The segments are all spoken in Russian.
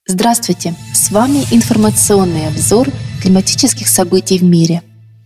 Здравствуйте! С вами информационный обзор климатических событий в мире.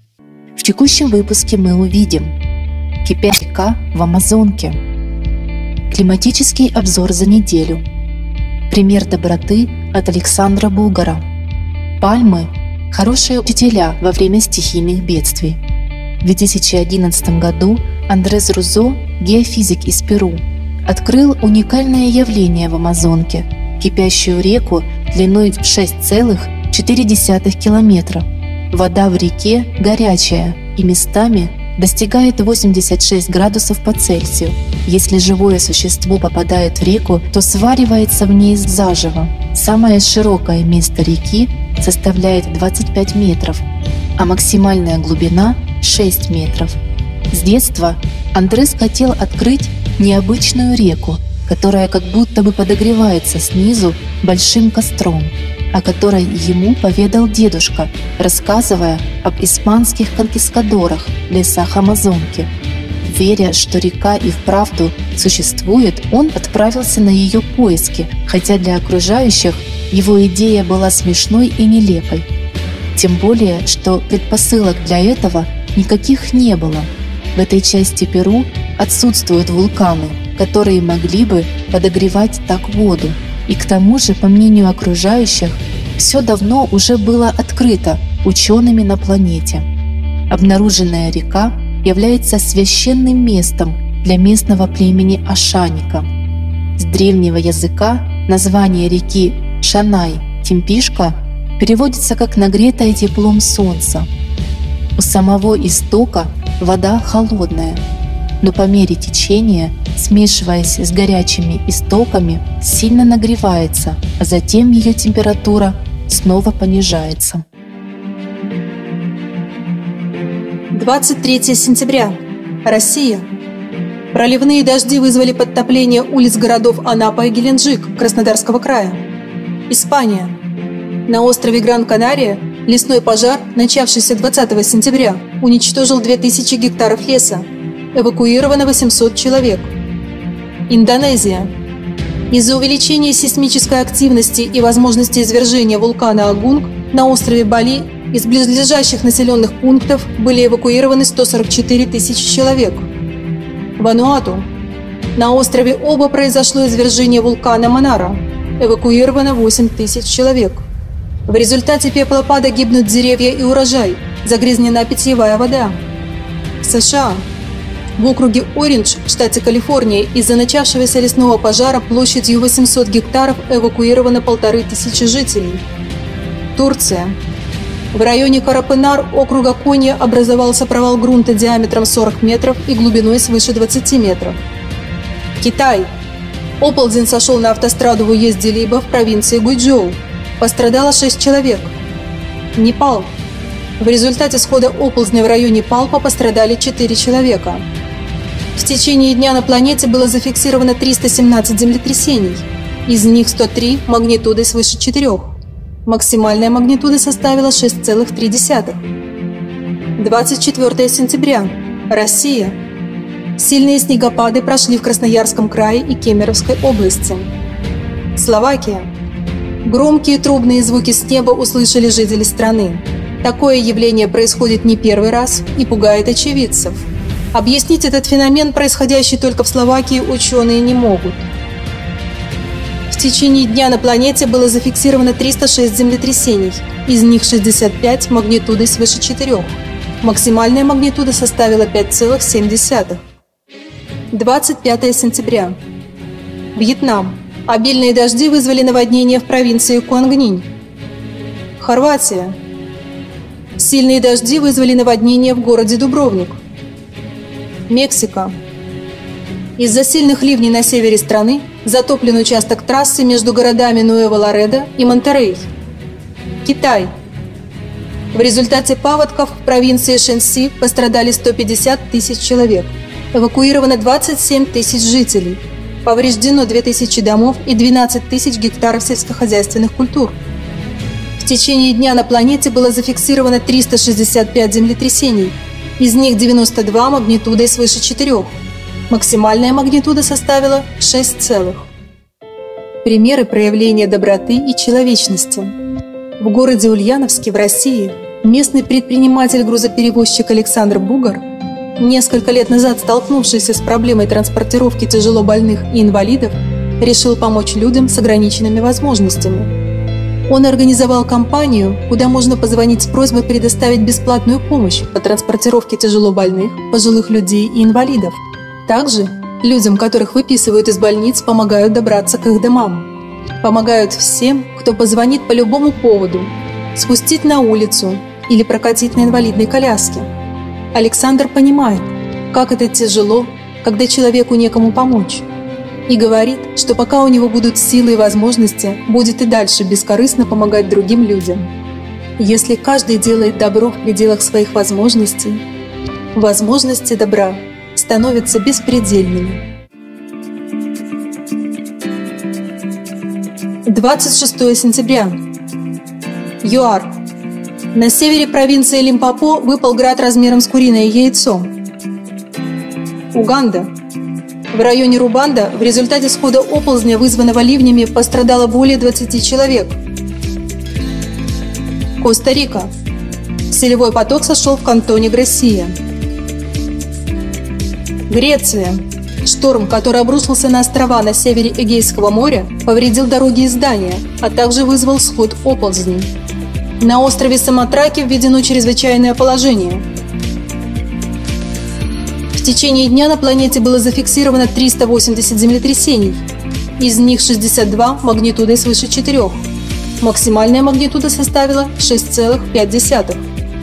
В текущем выпуске мы увидим: кипящая река в Амазонке, климатический обзор за неделю, пример доброты от Александра Булгара, пальмы – хорошие учителя во время стихийных бедствий. В 2011 году Андрес Рузо, геофизик из Перу, открыл уникальное явление в Амазонке – кипящую реку длиной в 6,4 километра. Вода в реке горячая и местами достигает 86 градусов по Цельсию. Если живое существо попадает в реку, то сваривается в ней заживо. Самое широкое место реки составляет 25 метров, а максимальная глубина – 6 метров. С детства Андрес хотел открыть необычную реку, которая как будто бы подогревается снизу большим костром, о которой ему поведал дедушка, рассказывая об испанских конкистадорах в лесах Амазонки. Веря, что река и вправду существует, он отправился на ее поиски, хотя для окружающих его идея была смешной и нелепой. Тем более, что предпосылок для этого никаких не было. В этой части Перу отсутствуют вулканы, которые могли бы подогревать так воду. И к тому же, по мнению окружающих, все давно уже было открыто учеными на планете. Обнаруженная река является священным местом для местного племени Ашаника. С древнего языка название реки Шанай-Тимпишка переводится как «нагретая теплом солнца». У самого истока вода холодная, но по мере течения, смешиваясь с горячими истоками, сильно нагревается, а затем ее температура снова понижается. 23 сентября. Россия. Проливные дожди вызвали подтопление улиц городов Анапа и Геленджик Краснодарского края. Испания. На острове Гран-Канария лесной пожар, начавшийся 20 сентября, уничтожил 2000 гектаров леса. Эвакуировано 800 человек. Индонезия. Из-за увеличения сейсмической активности и возможности извержения вулкана Агунг на острове Бали из близлежащих населенных пунктов были эвакуированы 144 тысячи человек. Вануату. На острове Оба произошло извержение вулкана Манара. Эвакуировано 8 тысяч человек. В результате пеплопада гибнут деревья и урожай, загрязнена питьевая вода. США. В округе Ориндж, в штате Калифорния, из-за начавшегося лесного пожара площадью 800 гектаров эвакуировано 1500 жителей. Турция. В районе Карапынар округа Конья образовался провал грунта диаметром 40 метров и глубиной свыше 20 метров. Китай. Оползень сошел на автостраду в уезде Либа в провинции Гуйчжоу. Пострадало 6 человек. Непал. В результате схода оползня в районе Палпа пострадали 4 человека. В течение дня на планете было зафиксировано 317 землетрясений, из них 103 магнитудой свыше 4. Максимальная магнитуда составила 6,3. 24 сентября. Россия. Сильные снегопады прошли в Красноярском крае и Кемеровской области. Словакия. Громкие трубные звуки с неба услышали жители страны. Такое явление происходит не первый раз и пугает очевидцев. Объяснить этот феномен, происходящий только в Словакии, ученые не могут. В течение дня на планете было зафиксировано 306 землетрясений, из них 65 магнитудой свыше 4. Максимальная магнитуда составила 5,7. 25 сентября. Вьетнам. Обильные дожди вызвали наводнение в провинции Куангнинь. Хорватия. Сильные дожди вызвали наводнение в городе Дубровник. Мексика. Из-за сильных ливней на севере страны затоплен участок трассы между городами Нуэво-Ларедо и Монтеррей. Китай. В результате паводков в провинции Шэньси пострадали 150 тысяч человек. Эвакуировано 27 тысяч жителей. Повреждено 2000 домов и 12 тысяч гектаров сельскохозяйственных культур. В течение дня на планете было зафиксировано 365 землетрясений, из них 92 магнитудой свыше 4. Максимальная магнитуда составила 6. примеры проявления доброты и человечности. В городе Ульяновске в России местный предприниматель-грузоперевозчик Александр Бугар, несколько лет назад столкнувшийся с проблемой транспортировки тяжелобольных и инвалидов, решил помочь людям с ограниченными возможностями. Он организовал кампанию, куда можно позвонить с просьбой предоставить бесплатную помощь по транспортировке тяжелобольных, пожилых людей и инвалидов. Также людям, которых выписывают из больниц, помогают добраться к их домам. Помогают всем, кто позвонит по любому поводу, спустить на улицу или прокатить на инвалидной коляске. Александр понимает, как это тяжело, когда человеку некому помочь. И говорит, что пока у него будут силы и возможности, будет и дальше бескорыстно помогать другим людям. Если каждый делает добро в пределах своих возможностей, возможности добра становятся беспредельными. 26 сентября. ЮАР. На севере провинции Лимпопо выпал град размером с куриное яйцо. Уганда. В районе Рубанда в результате схода оползня, вызванного ливнями, пострадало более 20 человек. Коста-Рика. Селевой поток сошел в кантоне Грессия. Греция. Шторм, который обрушился на острова на севере Эгейского моря, повредил дороги и здания, а также вызвал сход оползней. На острове Самотраки введено чрезвычайное положение. В течение дня на планете было зафиксировано 380 землетрясений, из них 62 магнитудой свыше 4. Максимальная магнитуда составила 6,5.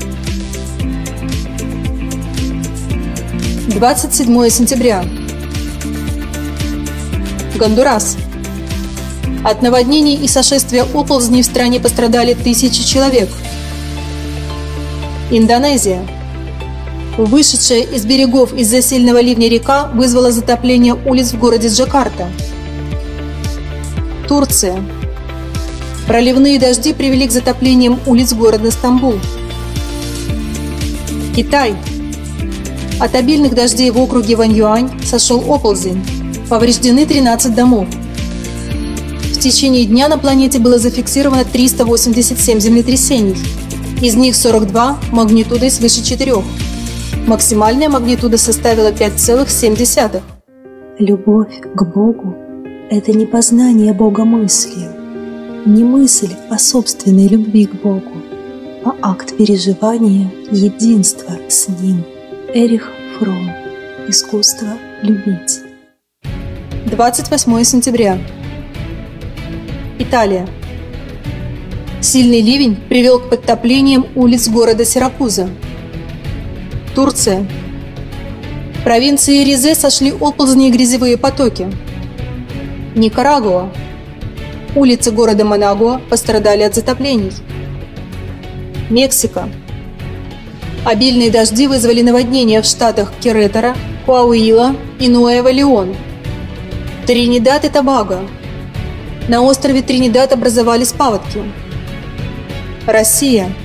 27 сентября. Гондурас. От наводнений и сошествия оползней в стране пострадали тысячи человек. Индонезия. Вышедшая из берегов из-за сильного ливня река вызвала затопление улиц в городе Джакарта. Турция. Проливные дожди привели к затоплениям улиц города Стамбул. Китай. От обильных дождей в округе Ваньюань сошел оползень. Повреждены 13 домов. В течение дня на планете было зафиксировано 387 землетрясений. Из них 42 магнитудой свыше 4. Максимальная магнитуда составила 5,7. Любовь к Богу – это не познание Бога мыслью, не мысль о собственной любви к Богу, а акт переживания единства с Ним. Эрих Фром. Искусство любить. 28 сентября. Италия. Сильный ливень привел к подтоплениям улиц города Сиракуза. Турция. В провинции Ризе сошли оползни и грязевые потоки. Никарагуа. Улицы города Манагуа пострадали от затоплений. Мексика. Обильные дожди вызвали наводнения в штатах Керетара, Коауила и Нуэво-Леон. Тринидад и Тобаго. На острове Тринидад образовались паводки. Россия.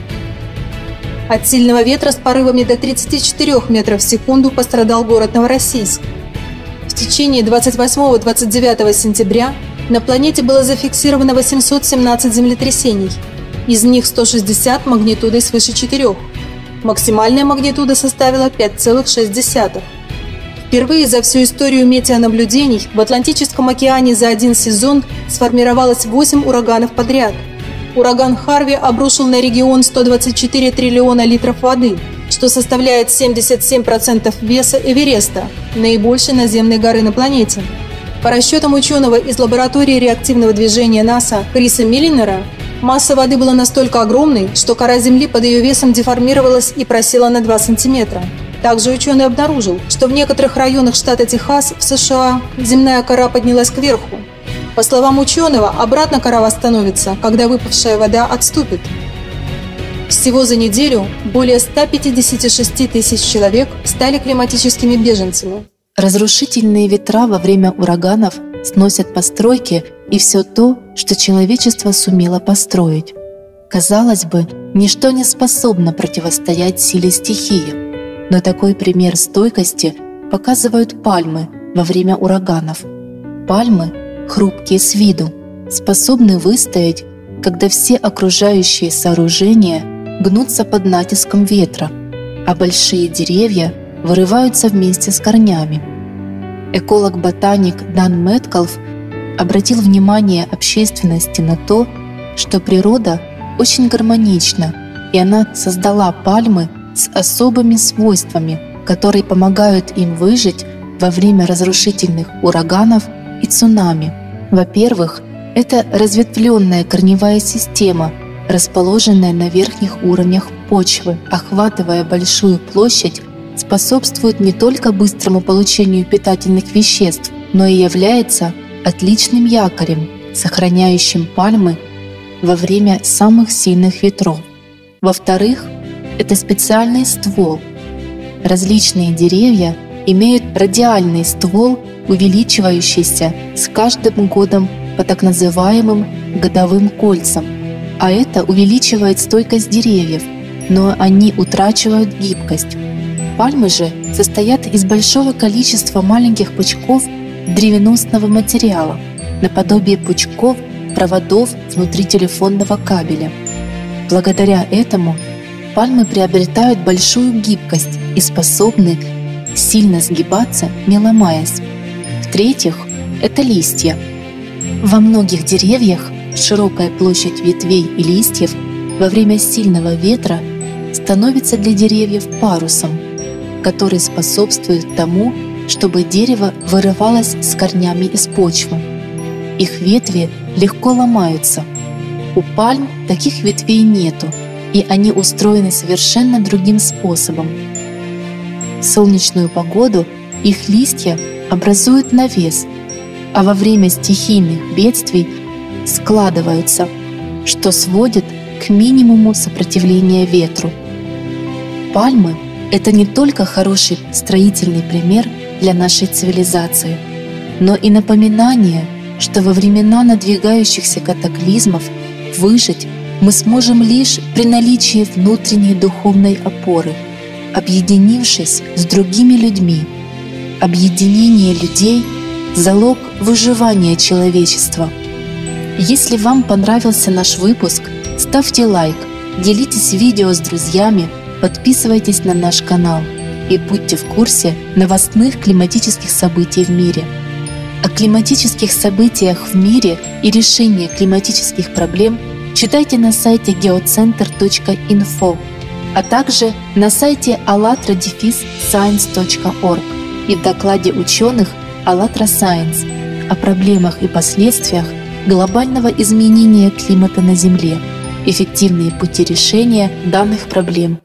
От сильного ветра с порывами до 34 метров в секунду пострадал город Новороссийск. В течение 28-29 сентября на планете было зафиксировано 817 землетрясений, из них 160 магнитудой свыше 4. Максимальная магнитуда составила 5,6. Впервые за всю историю метеонаблюдений в Атлантическом океане за один сезон сформировалось 8 ураганов подряд. Ураган Харви обрушил на регион 124 триллиона литров воды, что составляет 77% веса Эвереста, наибольшей наземной горы на планете. По расчетам ученого из лаборатории реактивного движения НАСА Криса Миллинера, масса воды была настолько огромной, что кора Земли под ее весом деформировалась и просела на 2 сантиметра. Также ученый обнаружил, что в некоторых районах штата Техас в США земная кора поднялась кверху. По словам ученого, обратно кора восстановится, когда выпавшая вода отступит. Всего за неделю более 156 тысяч человек стали климатическими беженцами. Разрушительные ветра во время ураганов сносят постройки и все то, что человечество сумело построить. Казалось бы, ничто не способно противостоять силе стихии. Но такой пример стойкости показывают пальмы во время ураганов. Пальмы хрупкие с виду, способны выстоять, когда все окружающие сооружения гнутся под натиском ветра, а большие деревья вырываются вместе с корнями. Эколог-ботаник Дан Мэткалф обратил внимание общественности на то, что природа очень гармонична, и она создала пальмы с особыми свойствами, которые помогают им выжить во время разрушительных ураганов и цунами. Во-первых, это разветвленная корневая система, расположенная на верхних уровнях почвы, охватывая большую площадь, способствует не только быстрому получению питательных веществ, но и является отличным якорем, сохраняющим пальмы во время самых сильных ветров. Во-вторых, это специальный ствол. Различные деревья имеют радиальный ствол, увеличивающийся с каждым годом по так называемым годовым кольцам, а это увеличивает стойкость деревьев, но они утрачивают гибкость. Пальмы же состоят из большого количества маленьких пучков древеносного материала, наподобие пучков проводов внутри телефонного кабеля. Благодаря этому пальмы приобретают большую гибкость и способны сильно сгибаться, не ломаясь. В-третьих, это листья. Во многих деревьях широкая площадь ветвей и листьев во время сильного ветра становится для деревьев парусом, который способствует тому, чтобы дерево вырывалось с корнями из почвы. Их ветви легко ломаются. У пальм таких ветвей нету, и они устроены совершенно другим способом. В солнечную погоду их листья образуют навес, а во время стихийных бедствий складываются, что сводит к минимуму сопротивления ветру. Пальмы – это не только хороший строительный пример для нашей цивилизации, но и напоминание, что во времена надвигающихся катаклизмов выжить мы сможем лишь при наличии внутренней духовной опоры, объединившись с другими людьми. Объединение людей – залог выживания человечества. Если вам понравился наш выпуск, ставьте лайк, делитесь видео с друзьями, подписывайтесь на наш канал и будьте в курсе новостных климатических событий в мире. О климатических событиях в мире и решении климатических проблем читайте на сайте geocenter.info, а также на сайте allatra-science.org и в докладе ученых «АЛЛАТРА Science» о проблемах и последствиях глобального изменения климата на Земле, эффективные пути решения данных проблем.